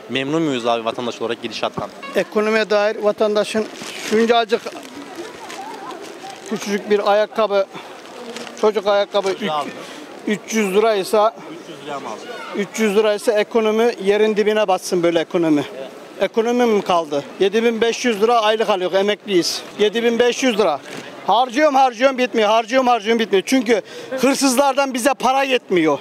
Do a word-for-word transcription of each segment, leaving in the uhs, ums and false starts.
Memnun muyuz abi vatandaş olarak gidişattan? Ekonomiye dair vatandaşın şuncacık küçücük bir ayakkabı, çocuk ayakkabı üç yüz liraysa üç yüz liraya mı aldın? üç yüz liraysa ekonomi yerin dibine batsın böyle ekonomi. Evet. Ekonomi mi kaldı? yedi bin beş yüz lira aylık alıyor, emekliyiz. yedi bin beş yüz lira. Harcıyorum harcıyorum bitmiyor, harcıyorum harcıyorum bitmiyor. Çünkü hırsızlardan bize para yetmiyor.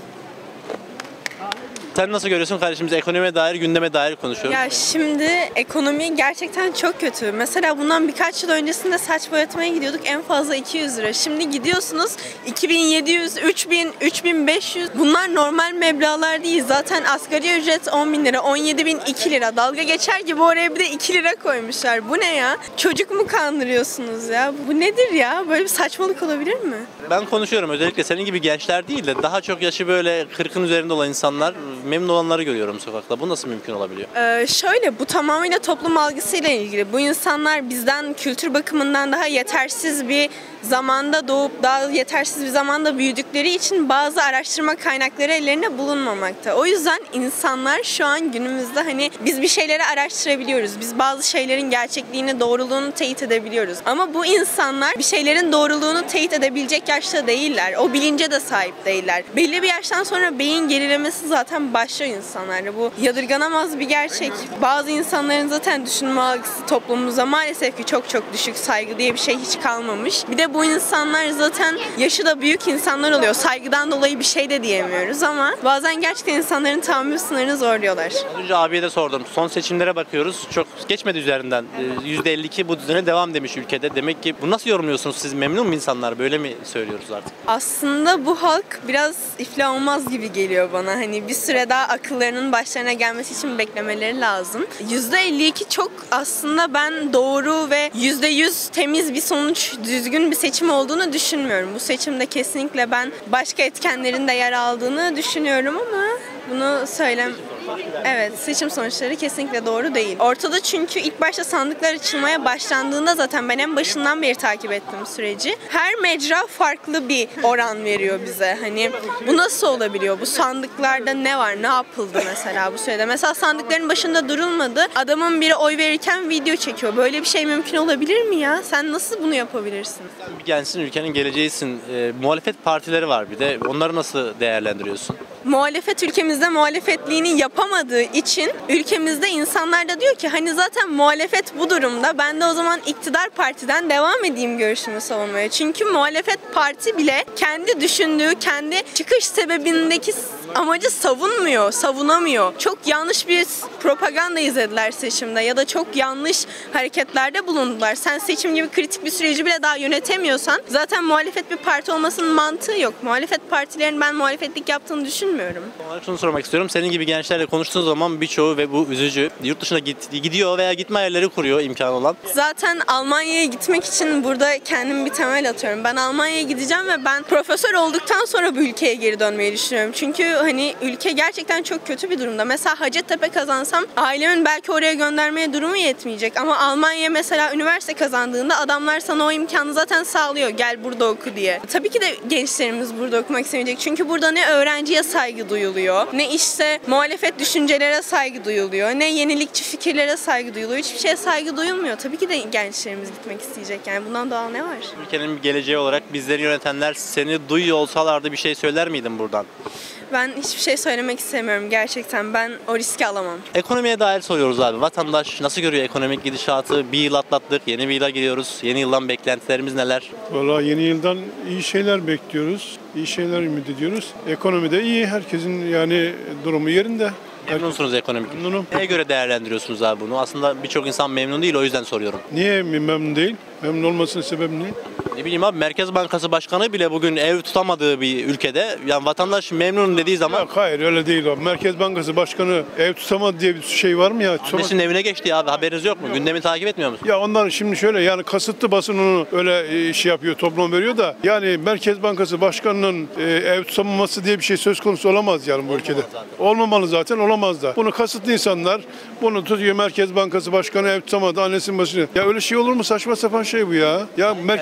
Sen nasıl görüyorsun kardeşim? Biz ekonomiye dair, gündeme dair konuşuyoruz. Ya şimdi ekonomi gerçekten çok kötü. Mesela bundan birkaç yıl öncesinde saç boyatmaya gidiyorduk, en fazla iki yüz lira. Şimdi gidiyorsunuz iki bin yedi yüz, üç bin, üç bin beş yüz. Bunlar normal meblağlar değil. Zaten asgari ücret on bin lira, on yedi bin iki lira. Dalga geçer gibi oraya bir de iki lira koymuşlar. Bu ne ya? Çocuk mu kandırıyorsunuz ya? Bu nedir ya? Böyle bir saçmalık olabilir mi? Ben konuşuyorum, özellikle senin gibi gençler değil de daha çok yaşı böyle kırkın üzerinde olan insanlar, memnun olanları görüyorum sokakta. Bu nasıl mümkün olabiliyor? Ee, şöyle, bu tamamıyla toplum algısıyla ilgili. Bu insanlar bizden kültür bakımından daha yetersiz bir zamanda doğup daha yetersiz bir zamanda büyüdükleri için bazı araştırma kaynakları ellerinde bulunmamakta. O yüzden insanlar şu an günümüzde hani biz bir şeyleri araştırabiliyoruz. Biz bazı şeylerin gerçekliğini, doğruluğunu teyit edebiliyoruz. Ama bu insanlar bir şeylerin doğruluğunu teyit edebilecek yaşta değiller. O bilince de sahip değiller. Belli bir yaştan sonra beyin gerilemesi zaten başlıyor insanlarda. Bu yadırganamaz bir gerçek. Bazı insanların zaten düşünme algısı toplumumuzda maalesef ki çok çok düşük. Saygı diye bir şey hiç kalmamış. Bir de bu insanlar zaten yaşı da büyük insanlar oluyor. Saygıdan dolayı bir şey de diyemiyoruz ama bazen gerçekten insanların tahammül sınırını zorluyorlar. Az önce abiye de sordum. Son seçimlere bakıyoruz. Çok geçmedi üzerinden. yüzde elli iki bu düzene devam demiş ülkede. Demek ki bu nasıl yorumluyorsunuz siz? Memnun mu insanlar? Böyle mi söylüyoruz artık? Aslında bu halk biraz iflah olmaz gibi geliyor bana. Hani bir süre daha akıllarının başlarına gelmesi için beklemeleri lazım. yüzde elli iki çok aslında ben doğru ve yüzde yüz temiz bir sonuç, düzgün bir seçim olduğunu düşünmüyorum. Bu seçimde kesinlikle ben başka etkenlerin de yer aldığını düşünüyorum ama bunu söylem... Evet, seçim sonuçları kesinlikle doğru değil. Ortada çünkü ilk başta sandıklar açılmaya başlandığında zaten ben en başından beri takip ettim süreci. Her mecra farklı bir oran veriyor bize. Hani bu nasıl olabiliyor? Bu sandıklarda ne var? Ne yapıldı mesela bu sürede? Mesela sandıkların başında durulmadı. Adamın biri oy verirken video çekiyor. Böyle bir şey mümkün olabilir mi ya? Sen nasıl bunu yapabilirsin? Sen bir gençsin, ülkenin geleceğisin. E, muhalefet partileri var bir de. Onları nasıl değerlendiriyorsun? Muhalefet ülkemizde muhalefetliğini yapamadığı için ülkemizde insanlar da diyor ki hani zaten muhalefet bu durumda, ben de o zaman iktidar partiden devam edeyim görüşümü savunmaya. Çünkü muhalefet parti bile kendi düşündüğü, kendi çıkış sebebindeki amacı savunmuyor, savunamıyor. Çok yanlış bir propaganda izlediler seçimde ya da çok yanlış hareketlerde bulundular. Sen seçim gibi kritik bir süreci bile daha yönetemiyorsan zaten muhalefet bir parti olmasının mantığı yok. Muhalefet partilerinin ben muhalefetlik yaptığını düşünmüyorum. Şunu sormak istiyorum. Senin gibi gençlerle konuştuğun zaman birçoğu ve bu üzücü yurt dışına git, gidiyor veya gitme yerleri kuruyor imkanı olan. Zaten Almanya'ya gitmek için burada kendim bir temel atıyorum. Ben Almanya'ya gideceğim ve ben profesör olduktan sonra bu ülkeye geri dönmeyi düşünüyorum. Çünkü hani ülke gerçekten çok kötü bir durumda. Mesela Hacettepe kazansam ailemin belki oraya göndermeye durumu yetmeyecek. Ama Almanya'ya mesela üniversite kazandığında adamlar sana o imkanı zaten sağlıyor. Gel burada oku diye. Tabii ki de gençlerimiz burada okumak istemeyecek. Çünkü burada ne öğrenciye saygı duyuluyor, ne işte muhalefet düşüncelere saygı duyuluyor, ne yenilikçi fikirlere saygı duyuluyor. Hiçbir şeye saygı duyulmuyor. Tabii ki de gençlerimiz gitmek isteyecek. Yani bundan doğal ne var? Ülkenin bir geleceği olarak bizleri yönetenler seni duyuyor olsalardı bir şey söyler miydin buradan? Ben hiçbir şey söylemek istemiyorum gerçekten. Ben o riski alamam. Ekonomiye dair soruyoruz abi. Vatandaş nasıl görüyor ekonomik gidişatı? Bir yıl atlattık, yeni bir yıla giriyoruz. Yeni yıldan beklentilerimiz neler? Valla yeni yıldan iyi şeyler bekliyoruz. İyi şeyler ümit ediyoruz. Ekonomide iyi. Herkesin yani durumu yerinde. Memnunsunuz ekonomik. Memnunum. Neye göre değerlendiriyorsunuz abi bunu? Aslında birçok insan memnun değil, o yüzden soruyorum. Niye memnun değil? Memnun olmasının sebebi ne? Ne bileyim abi, Merkez Bankası Başkanı bile bugün ev tutamadığı bir ülkede yani vatandaş memnun dediği zaman... Yok, hayır öyle değil o. Merkez Bankası Başkanı ev tutamadı diye bir şey var mı ya? Annesinin evine geçti ya abi, haberiniz yok mu? Yok. Gündemi takip etmiyor musun? Ya onlar şimdi şöyle yani kasıtlı basın onu öyle şey yapıyor, toplum veriyor da yani Merkez Bankası Başkanı'nın e, ev tutamaması diye bir şey söz konusu olamaz yani bu Olmamalı ülkede. Zaten. Olmamalı zaten, olamaz da. Bunu kasıtlı insanlar bunu tutuyor, Merkez Bankası Başkanı ev tutamadı annesinin başına. Ya öyle şey olur mu? Saçma sapan şey bu ya. Ya Merkez...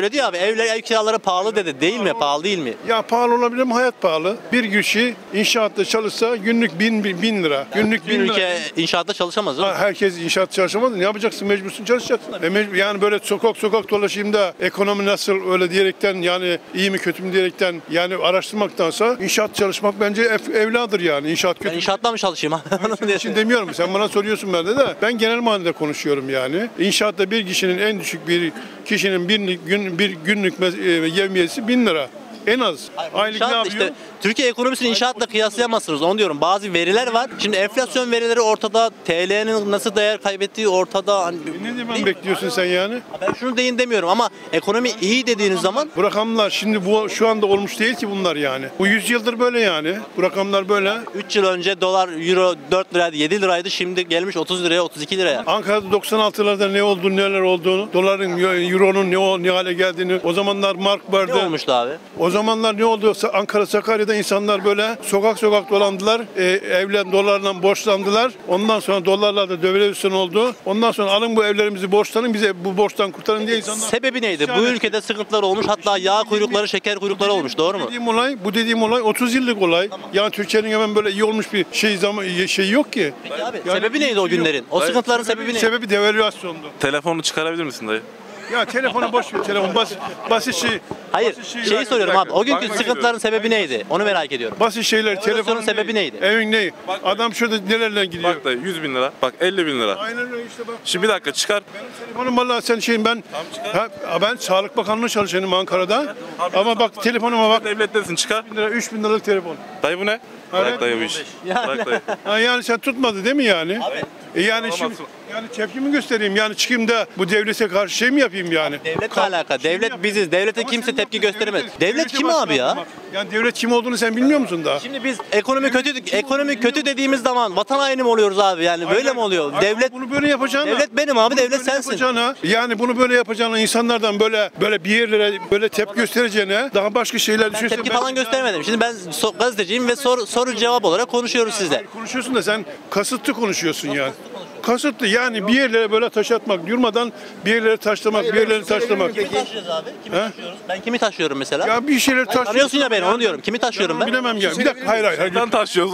söyledi ya abi, evler ev kiraları pahalı dedi. Değil mi? Pahalı değil mi? Ya pahalı olabilir mi? Hayat pahalı. Bir kişi inşaatta çalışsa günlük bin, bin, bin lira. Günlük Bir bin lira. ülke inşaatta çalışamaz değil mi? Ha, herkes inşaat çalışamaz. Ne yapacaksın? Mecbursun çalışacaksın. E mecbur, yani böyle sokak sokak dolaşayım da ekonomi nasıl öyle diyerekten, yani iyi mi kötü mü diyerekten, yani araştırmaktansa inşaat çalışmak bence ev, evladır yani. İnşaat kötü. Ben inşaatta mı çalışayım? Senin için demiyorum. Sen bana soruyorsun ben de de. Ben genel manada konuşuyorum yani. İnşaatta bir kişinin, en düşük bir kişinin bir gün bir günlük mes- e, yevmiyesi bin lira. En az. Aylık ne İnşaat yapıyor? işte Türkiye ekonomisini inşaatla kıyaslayamazsınız. Onu diyorum. Bazı veriler var. Şimdi enflasyon verileri ortada. T L'nin nasıl değer kaybettiği ortada. Hani, Ne zaman bekliyorsun sen yani? ben şunu deyin demiyorum ama ekonomi iyi dediğiniz zaman Bu rakamlar şimdi bu şu anda olmuş değil ki bunlar yani. Bu yüz yıldır böyle yani. Bu rakamlar böyle. üç yıl önce dolar, euro dört liraydı, yedi liraydı. Şimdi gelmiş otuz liraya, otuz iki liraya. Ankara'da doksan altılarda ne olduğunu, neler olduğunu, doların, euronun ne, o- ne hale geldiğini, o zamanlar mark Ne vardı. olmuştu abi? O zamanlar ne oldu? Ankara, Sakarya'da insanlar böyle sokak sokak dolandılar. E, evlen dolarla borçlandılar. Ondan sonra dolarla da devalüasyon oldu. Ondan sonra alın bu evlerimizi borçlanın, bize bu borçtan kurtarın diye insanlar... Sebebi neydi? Bu İsyan ülkede sıkıntılar olmuş. Hatta yağ kuyrukları, şeker kuyrukları olmuş. Doğru mu? Dediğim olay, bu dediğim olay otuz yıllık olay. Yani Türkiye'nin hemen böyle iyi olmuş bir şey zaman şey yok ki. Peki abi, Yani sebebi neydi o şey yok. günlerin? O sıkıntıların sebebi neydi? Sebebi devalüasyondu. Telefonu çıkarabilir misin dayı? Ya telefonu boş ver, telefon basit, basit şey. Hayır, basit şey- şeyi Bir soruyorum dakika, abi. O günkü bakmak sıkıntıların istiyorum. sebebi neydi? Onu merak ediyorum. Basit şeyler, Devalüasyonun telefonun sebebi neydi? Evin neyi? Adam şurada nelerle gidiyor. Bak dayı yüz bin lira. Bak elli bin lira. Aynen öyle işte bak. Şimdi bir dakika çıkar. Telefonum vallahi sen şeyim ben. Ha, ben Sağlık Bakanlığı çalışanım Ankara'da. Ama bak telefonuma bak. Devlettesin çıkar. bin lira, üç bin liralık telefon. Dayı bu ne? Bırak dayı bu iş. Bırak dayı. Ha, yani sen tutmadı değil mi yani? E yani şimdi Olamazsın. yani tepkimi göstereyim, yani çıkayım da bu devlete karşı şey mi yapayım yani? Devletle alaka. Şey mi Devlet yapayım? biziz. Devlete Ama kimse sen tepki yaptın, gösteremez. devlete- Devlet devlete kim abi ya? başkanım bak. Yani devlet kim olduğunu sen bilmiyor musun daha? Şimdi biz ekonomi kötü ekonomi kötü dediğimiz zaman vatan haini mi oluyoruz abi? Yani böyle mi oluyor? Ay, Devlet bunu böyle yapacağına. devlet benim abi, bunu devlet böyle sensin. yapacağına, yani bunu böyle yapacağına, insanlardan böyle böyle bir yerlere böyle tepki göstereceğine daha başka şeyler ben düşünsen. tepki ben- falan göstermedim. Şimdi ben so- gazeteciyim ve soru soru cevap olarak konuşuyoruz sizle. Konuşuyorsun da sen kasıtlı konuşuyorsun yani. Kasıtlı yani bir yerlere böyle taş atmak, durmadan bir yerlere taşlamak, bir yerlere taşlamak. Kimi taşıyoruz abi? Kimi taşıyoruz? Ben kimi taşıyorum mesela? Ya bir şeyler taş. Tanıyorsun ya beni, onu diyorum. Kimi taşıyorum ben? Bilemem ya. Bir dakika, hayır hayır. hayır. Neden taşıyoruz?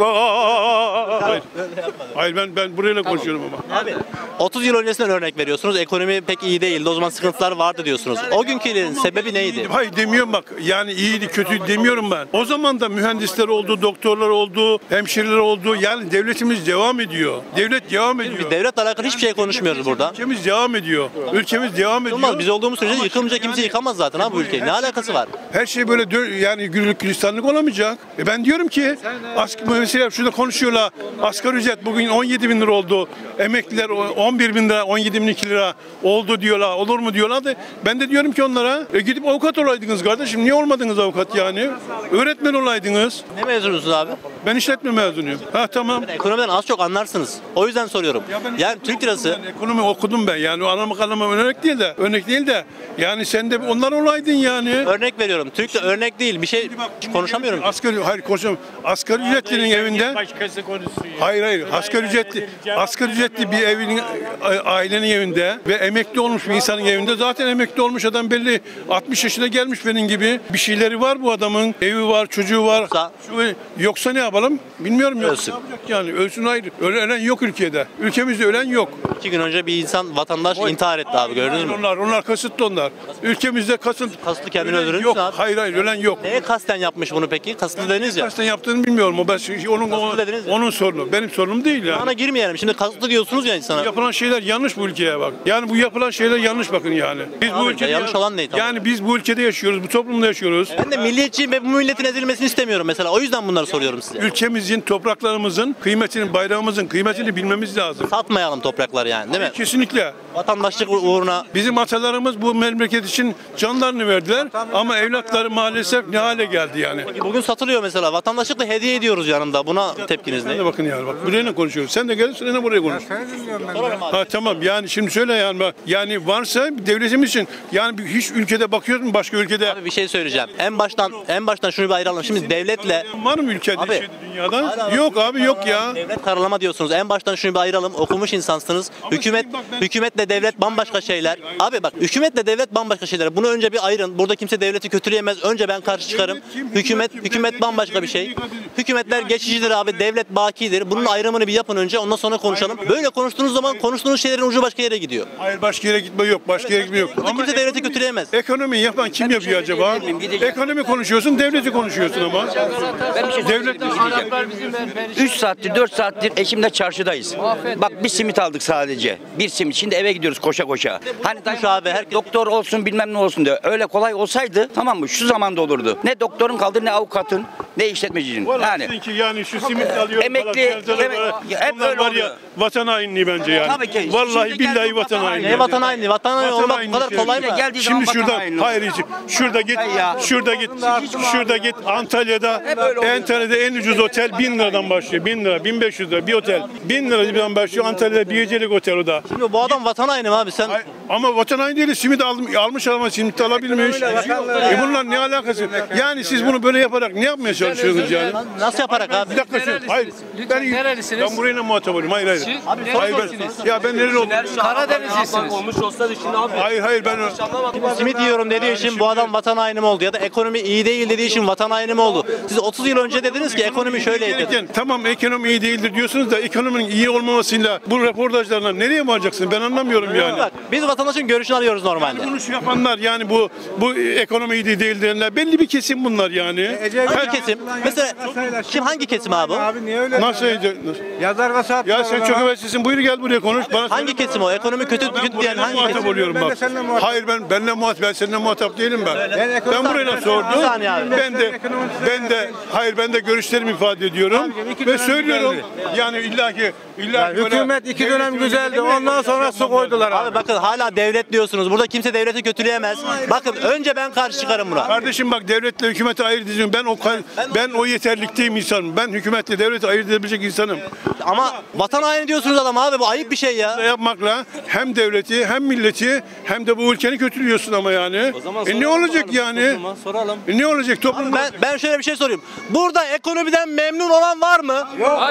Aa! Hayır. Hayır ben ben burayla konuşuyorum ama. Abi otuz yıl öncesinden örnek veriyorsunuz. Ekonomi pek iyi değildi. O zaman sıkıntılar vardı diyorsunuz. O günkülerin sebebi neydi? Hayır demiyorum bak. Yani iyiydi kötü demiyorum ben. O zaman da mühendisler oldu, doktorlar oldu, hemşireler oldu. Yani devletimiz devam ediyor. Devlet devam ediyor. Devletle alakalı hiçbir şey konuşmuyoruz burada. Ülkemiz devam ediyor. Ülkemiz devam ediyor. Olmaz. Biz olduğumuz sürece yıkılmayacak, kimse yıkamaz zaten abi bu ülkeyi. Ne alakası var? Her şey böyle dö- yani güllük gülistanlık olamayacak. E ben diyorum ki ask mesela şurada konuşuyorlar. Asgari ücret bugün on yedi bin lira oldu. Emekliler on bir bin lira, on yedi bin iki lira oldu diyorlar. Olur mu diyorlar da ben de diyorum ki onlara e gidip avukat olaydınız kardeşim. Niye olmadınız avukat yani? Öğretmen olaydınız. Ne mezunusunuz abi? Ben işletme mezunuyum. Ha tamam. Ekonomiden az çok anlarsınız. O yüzden soruyorum. Yani Türk lirası Ben ekonomi okudum ben yani. O anlamak anlamam örnek değil de. Örnek değil de. Yani sen de onlar olaydın yani. örnek veriyorum. Türk de örnek değil. Bir şey konuşamıyorum. Asgari, hayır konuşamam. Asgari ücretlinin evinde. Başkası konuşsun ya. Hayır hayır. Asgari ücretli, asgari ücretli bir evinin, ailenin evinde ve emekli olmuş bir insanın evinde. Zaten emekli olmuş adam belli altmış yaşına gelmiş benim gibi. Bir şeyleri var bu adamın. Evi var, çocuğu var. Yoksa? Şu- yoksa ne yapalım? Bilmiyorum. Yoksa Ölsün. ne yapacak yani? Ölsün ayrı. Ölen, ölen yok ülkede. Ülkemizde ölen yok. İki gün önce bir insan, vatandaş intihar etti abi, gördünüz mü? Onlar, onlar kasıtlı onlar. Ülkemizde kasıt. Kasıtlı kendini ölen öldürür yok. müsün abi? Hayır hayır ölen yok. Neye kasten yapmış bunu peki? Kasıtlı dediniz ya. Kasten yaptığını bilmiyorum. O ben, onun, onun, dediniz ya. onun sorunu. Benim sorunum değil yani. Bana girmeyelim. Şimdi kasıtlı diyorsunuz ya insana. Yapılan şeyler yanlış bu ülkeye bak. Yani bu yapılan şeyler yanlış bakın yani. Biz Tamam bu da ülkede yanlış olan ne tam Yani biz bu ülkede yaşıyoruz, bu toplumda yaşıyoruz. Ben de milliyetçiyim ve bu milletin ezilmesini istemiyorum mesela. O yüzden bunları soruyorum size. Ülkemizin, topraklarımızın kıymetini, bayrağımızın kıymetini bilmemiz lazım. Satmayalım toprakları yani, değil mi? Kesinlikle. Vatandaşlık uğruna. Bizim atalarımız bu memleket için canlarını verdiler ama evlatları maalesef ne hale geldi yani. Bugün satılıyor mesela. Vatandaşlıkla hediye ediyoruz yanında. Buna tepkiniz Sen ne? de bakın yani bak. Buraya ne konuşuyoruz? Sen de gel, sen de buraya konuş. Sorarım abi. Ha tamam yani şimdi söyle yani bak, yani varsa devletimiz için yani bir- hiç ülkede bakıyoruz mu başka ülkede? Abi bir şey söyleyeceğim. En baştan en baştan şunu bir ayıralım. Şimdi devletle Var mı ülkede Abi. şeyde dünyada? Yok abi yok ya. devlet karalama diyorsunuz. En baştan şunu bir ayıralım. Oku, okumuş insansınız. Ama Hükümet şimdi bak ben- hükümetle devlet bambaşka şeyler. Abi bak hükümetle devlet bambaşka şeyler. Bunu önce bir ayırın. Burada kimse devleti kötüleyemez. Önce ben karşı çıkarım. Devlet kim? Hükümet Hükümet kim? hükümet Devlet bambaşka kim? bir şey. Devlet kim? Hükümetler Yani geçicidir abi. Devlet bakidir. Bunun ayrımını bir yapın önce. Ondan sonra konuşalım. Hayır, Böyle konuştuğunuz zaman konuştuğunuz şeylerin ucu başka yere gidiyor. Hayır başka yere gitme yok. Başka yere gitme yok. Burada kimse devleti ekonomi- kötüleyemez. Ekonomi yapan kim yapıyor acaba? Ekonomi konuşuyorsun, devleti konuşuyorsun ama. Ben bir şey Devlet üç saattir dört saattir eşimle çarşıdayız. Bak bir simit aldık sadece. Bir simit. Şimdi eve gidiyoruz koşa koşa. Hani Bıkmış abi, herkes- doktor olsun bilmem ne olsun diyor. Öyle kolay olsaydı tamam mı? Şu zamanda olurdu. Ne doktorun kaldı ne avukatın ne işletmecinin. Vallahi Yani sizinki yani şu simit alıyor. Emekli- falan, emek- falan. hep Bunlar öyle var ya oluyor. vatan hainliği bence yani. Tabii ki. Vallahi Şimdi billahi geldi vatan vatan hainliği. Ne vatan haini? Vatan haini Vatan olmak bu haini kadar şey. kolay mı? Geldiği zaman Şimdi vatan şurada haini hayır hiç. Şurada git. ya. Şurada git. Şurada git Antalya'da Antalya'da en ucuz otel bin liradan başlıyor. bin lira, bin beş yüz lira bir otel. bin liradan başlıyor. Antalya'da bir gecelik otel o da. Şimdi bu adam vatan haini mi abi? Sen Ay, ama vatan haini değil, simit aldım, almış ama simit alabilmiş. E bunlar ne alakası? Yani siz bunu böyle yaparak ne yapmaya çalışıyorsunuz yani? nasıl yaparak abi? Bir dakika şu. Hayır. Ben, nerelisiniz? ben burayla muhatap olayım. Hayır hayır. Hayır ben, ya ben nereli oldum? Karadenizlisiniz. Hayır hayır ben Simit yiyorum dediği için bu adam vatan haini mi oldu? Ya da ekonomi iyi değil dediği için vatan haini mi oldu? Siz otuz yıl önce dediniz ki ekonomi şöyleydi. Gereken, tamam ekonomi iyi değildir diyorsunuz da ekonominin iyi olmamasıyla bu röportajlarla nereye varacaksın? Ben anlamıyorum yani. Bak biz vatandaşın görüşünü alıyoruz normalde. Bunu şu yapanlar yani bu bu ekonomi iyi değil diyenler belli bir kesim bunlar yani. Hangi kesim? Mesela kim hangi kesim abi? o? Abi niye öyle? Nasıl? Yazar ve saat. Ya sen çok heveslisin. Buyur gel buraya konuş. Bana Hangi kesim o? Ekonomi kötü Ben kötü diyen burayla hangi muhatap kesim? oluyorum Ben de bak. seninle muhatap. Hayır ben benle muhatap ben seninle muhatap değilim ben. Ben, ekonomi- burayla sordum. Bir saniye abi. Ben de ben de hayır ben de görüşlerimi ifade ediyorum iki ve dönem söylüyorum. Yani illaki illaki böyle- Hükümet iki dönem devletin güzeldi. üzerine- Ondan sonra su koydular abi. Abi bakın hala devlet diyorsunuz. Burada kimse devleti kötüleyemez. Bakın önce ben karşı çıkarım buna. Kardeşim bak devletle hükümeti ayırt edeceğim. Ben o kal- ben o yeterlikteyim insanım. Ben hükümetle devleti ayırt edebilecek insanım. Ama vatan haini diyorsunuz adam abi. Bu ayıp bir şey ya. Yapmakla hem devleti hem milleti hem de bu ülkeni kötülüyorsun ama yani. E ne olacak yani? Soralım. E ne olacak toplum? Ben, ben şöyle bir şey sorayım. Burada ekonomiden memnun olan var mı?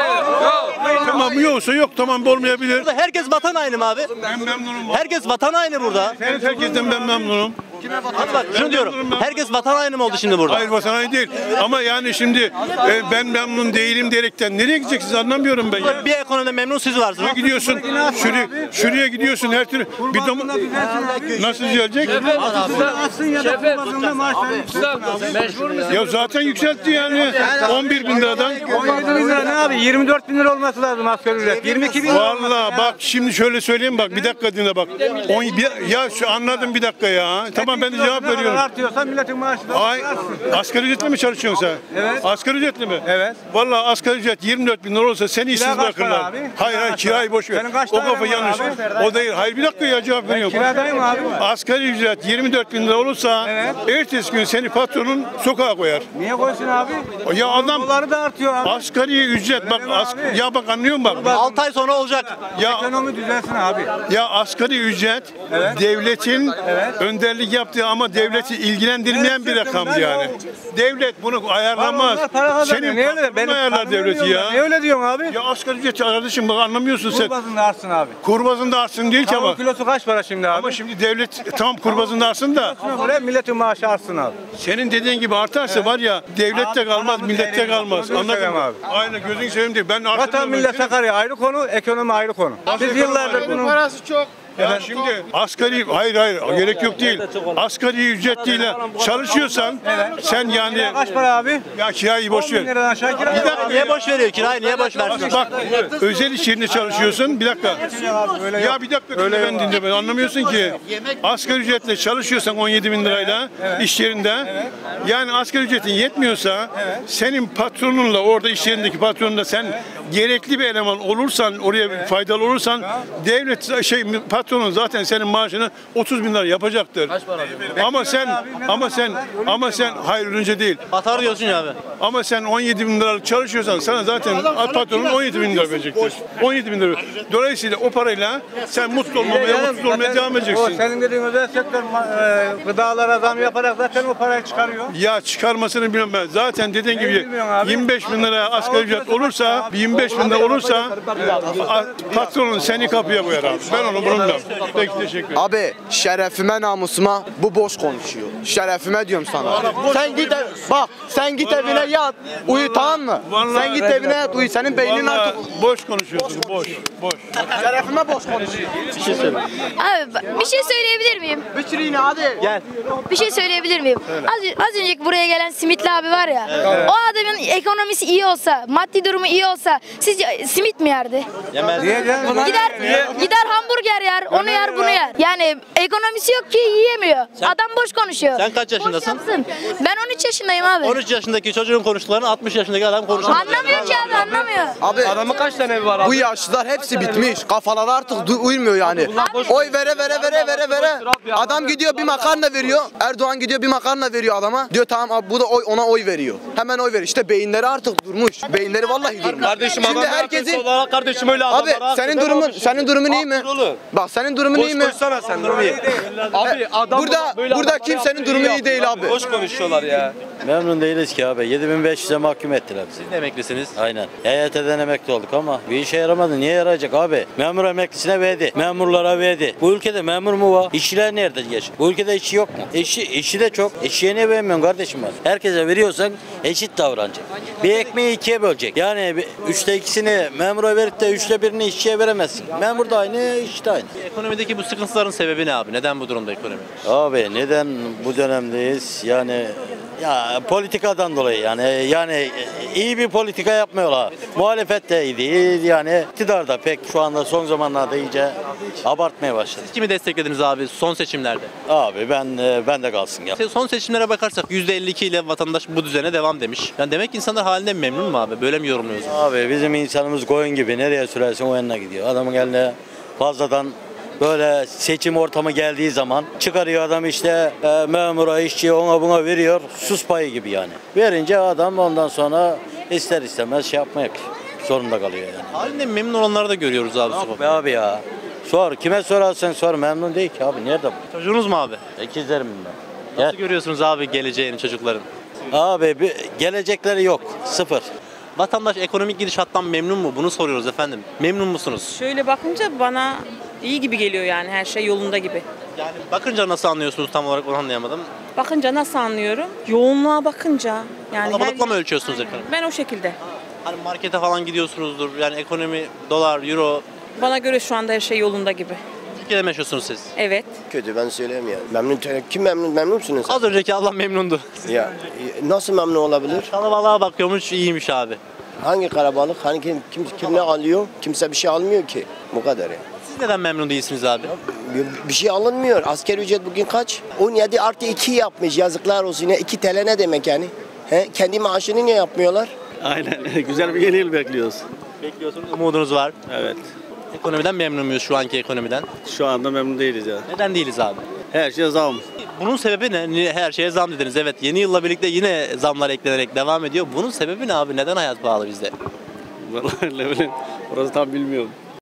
Tamam yoksa yok tamam olmayabilir. Burada herkes vatan haini mi abi? Ben memnunum. Herkes vatan haini burada. Evet, herkesten ben memnunum. Hadi bak şunu diyorum. Herkes vatan haini mi oldu şimdi burada? Hayır vatan haini değil. Ama yani şimdi e, ben memnun değilim diyerekten nereye gideceksiniz anlamıyorum ben ya. Bir ekonomide memnun siz varsınız. Şuraya gidiyorsun, şuraya, şuraya gidiyorsun her türlü bir dom nasıl düzelecek? Ya zaten yükseltti yani on bir bin liradan. on yedi bin lira ne abi? yirmi dört bin lira olması lazım asgari ücret. yirmi iki bin lira. Vallahi bak şimdi şöyle söyleyeyim bak bir dakika dinle bak. On, bir, ya şu anladım bir dakika ya. Tamam ben de cevap Ne kadar veriyorum. artıyorsa milletin maaşı da Ay, artsın. asgari ücretle mi çalışıyorsun sen? Evet. Asgari ücretli mi? Evet. Vallahi asgari ücret yirmi dört bin lira olsa seni işsiz kaç para bırakırlar. abi? Hayır hayır kirayı boş ver. Senin kaç O tane kafa var yanlış. abi? O değil. Hayır bir dakika ya cevap veriyorum. Kiradayım abi. Asgari ücret yirmi dört bin lira olursa ertesi gün seni patronun sokağa koyar. Niye koysun abi? Ya adam Doları da artıyor abi. asgari ücret bak mi as, abi? ya bak anlıyor musun bak? altı ay sonra olacak. Ya Ekonomi düzelsin abi. ya asgari ücret devletin önderlik yaptığı ama devleti ilgilendirmeyen bir rakamdı yani. Devlet bunu ayarlamaz. Onlar para kazanıyor. Senin Niye öyle? patronun Benim ayarlar paramı devleti veriyorlar. ya. Niye öyle diyorsun abi? Ya asgari ücret kardeşim bak anlamıyorsun sen. Kurbazında artsın abi. Kurbazında artsın değil ki ama. Tavuk kilosu kaç para şimdi abi? Ama şimdi devlet tam kurbazında artsın da Şuna göre milletin maaşı artsın abi. senin dediğin gibi artarsa var ya devlette kalmaz, paramız millette değeri kalmaz. yok. Gözünü Anladın seveyim mı? abi. Aynen gözün seveyim değil. Ben Vatan arttırmıyorum. millet Sakarya ayrı konu, ekonomi ayrı konu. Biz yıllardır bunu... Ya şimdi asgari hayır hayır gerek yok değil. Asgari ücretliyle çalışıyorsan sen yani Kaç para abi? ya kirayı boş on bin ver. liradan aşağı kira. Bir dakika Niye boş veriyor kirayı? Niye boş versin? Bak özel iş yerinde çalışıyorsun. Bir dakika. Ya bir dakika dinle ben dinle ben anlamıyorsun ki. Asgari ücretle çalışıyorsan on yedi bin lirayla iş yerinde. Yani asgari ücretin yetmiyorsa senin patronunla orada iş yerindeki patronunla sen gerekli bir eleman olursan oraya faydalı olursan devlet şey patronun zaten senin maaşını otuz bin lira yapacaktır. Ama sen ama sen ama sen hayır önce değil. Batar diyorsun ya abi. Ama sen on yedi bin liralık çalışıyorsan sana zaten patronun on yedi bin lira verecektir. on yedi bin lira. Dolayısıyla o parayla sen mutlu olmaya, mutsuz olmaya devam O edeceksin. senin dediğin özel sektör e, gıdalara zam yaparak zaten o parayı çıkarıyor. Ya çıkarmasını bilmem ben. Zaten dediğin gibi bilmiyorsun abi? yirmi beş bin lira asgari ücret olursa yirmi on beş binde olursa a- patronun seni kapıya koyar abi. Ben onu bunu bilmem. Peki teşekkür ederim. Abi şerefime namusuma bu boş konuşuyor. Şerefime diyorum sana. Sen git ev- bak sen git evine yat uyu tamam mı? Vallahi- Sen git evine yat uyu senin beynin Vallahi artık boş konuşuyorsun. Boş. Boş. şerefime boş konuşuyor. Abi bak, bir şey söyleyebilir miyim? Bitir yine hadi. Gel. Bir şey söyleyebilir miyim? Az, az önceki buraya gelen Simitli abi var ya. O adamın ekonomisi iyi olsa, maddi durumu iyi olsa sizce simit mi yerdi? Yemez. Gider gider hamburger yer, onu yer, bunu yer. Yani ekonomisi yok ki yiyemiyor. Adam boş konuşuyor. Sen kaç yaşındasın? Boş yapsın. Ben on üç yaşındayım abi. on üç yaşındaki çocuğun konuştuklarını altmış yaşındaki adam konuşamaz. Anlamıyor ki abi, anlamıyor. Abi adamın kaç tane evi var abi? Bu yaşlılar hepsi bitmiş. Kafaları artık du- uymuyor yani. Oy vere vere vere vere vere. Adam gidiyor bir makarna veriyor. Erdoğan gidiyor bir makarna veriyor adama. Diyor tamam abi bu da oy, ona oy veriyor. Hemen oy veriyor. İşte beyinleri artık durmuş. Beyinleri vallahi durmuş. Kardeşim Şimdi adam herkesin olarak kardeşim öyle Abi adamlara senin hakkı- durumun senin durumun iyi mi? Bak senin durumun iyi mi? sen durumu iyi. Abi burada burada kimsenin durumu iyi değil abi. konuşuyorlar ya. Memnun değiliz ki abi. yedi bin beş yüze mahkum ettiler bizi. Siz de emeklisiniz. Aynen. E Y T'den emekli olduk ama bir işe yaramadı. Niye yarayacak abi? Memur emeklisine verdi. Memurlara verdi. Bu ülkede memur mu var? İşçiler nerede yaşıyor? Bu ülkede işçi yok mu? İşçi, işçi de çok. İşçiye niye vermiyorsun kardeşim var? Herkese veriyorsan eşit davranacak. Bir ekmeği ikiye bölecek. Yani bir- üçte ikisini memura verip de üçte birini işçiye veremezsin. Memur da aynı, işçi de aynı. Ekonomideki bu sıkıntıların sebebi ne abi? Neden bu durumda ekonomi? Abi neden bu dönemdeyiz? Yani ya politikadan dolayı yani yani iyi bir politika yapmıyorlar. Muhalefet de iyi değil yani iktidar da pek şu anda son zamanlarda iyice abartmaya başladı. Siz kimi desteklediniz abi son seçimlerde? Abi ben ben de kalsın ya. Son seçimlere bakarsak yüzde elli iki ile vatandaş bu düzene devam demiş. Yani demek ki insanlar halinden memnun mu abi? Böyle mi yorumluyorsun? Abi bizim insanımız koyun gibi nereye sürersin o yanına gidiyor. Adamın eline fazladan böyle seçim ortamı geldiği zaman çıkarıyor adam işte e, memura, işçiye ona buna veriyor. Sus payı gibi yani. Verince adam ondan sonra ister istemez şey yapmak zorunda kalıyor yani. Halinden memnun olanları da görüyoruz abi. Yok sokakta. be abi ya. Sor. Kime sorarsan sor. Memnun değil ki abi. Nerede bu? Çocuğunuz mu abi? İkizlerim ben. Nasıl görüyorsunuz abi geleceğini çocukların? Abi bir, gelecekleri yok. Sıfır. Vatandaş ekonomik gidişattan memnun mu? Bunu soruyoruz efendim. Memnun musunuz? Şöyle bakınca bana iyi gibi geliyor yani her şey yolunda gibi. Yani bakınca nasıl anlıyorsunuz tam olarak onu anlayamadım. Bakınca nasıl anlıyorum? Yoğunluğa bakınca yani Kalabalıkla her- mı ölçüyorsunuz ekonomi? Ben o şekilde. Hani markete falan gidiyorsunuzdur. Yani ekonomi, dolar, euro. Bana göre şu anda her şey yolunda gibi. Türkiye'de mi yaşıyorsunuz siz? Evet. Kötü ben söyleyeyim Memnun kim memnun memnun musunuz? Az önceki Allah memnundu. Ya nasıl memnun olabilir? Kalabalığa bakıyormuş iyiymiş abi. Hangi karabalık? Hani kim, kim, kim ne alıyor? Kimse bir şey almıyor ki. Bu kadar ya. Siz neden memnun değilsiniz abi? Bir, bir şey alınmıyor. Asgari ücret bugün kaç? on yedi artı iki yapmış. Yazıklar olsun. Ya. iki T L ne demek yani? He? Kendi maaşını niye yapmıyorlar? Aynen. Güzel bir yeni yıl bekliyoruz. Bekliyorsunuz, umudunuz var. Evet. Ekonomiden memnun muyuz şu anki ekonomiden? Şu anda memnun değiliz ya. Neden değiliz abi? Her şey zam. Bunun sebebi ne? Niye her şeye zam dediniz. Evet, yeni yılla birlikte yine zamlar eklenerek devam ediyor. Bunun sebebi ne abi? Neden hayat pahalı bizde? Vallahi ne bileyim. Orası tam bilmiyorum.